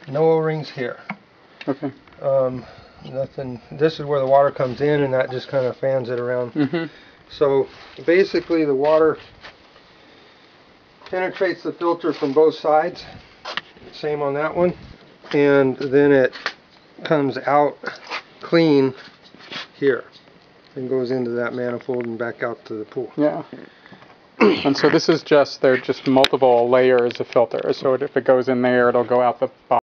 No O-rings here. Okay. Nothing. This is where the water comes in, and that just kind of fans it around. So basically, the water penetrates the filter from both sides. Same on that one, and then it comes out clean here and goes into that manifold and back out to the pool. Yeah. And so this is just, they're just multiple layers of filters. So if it goes in there, it'll go out the bottom.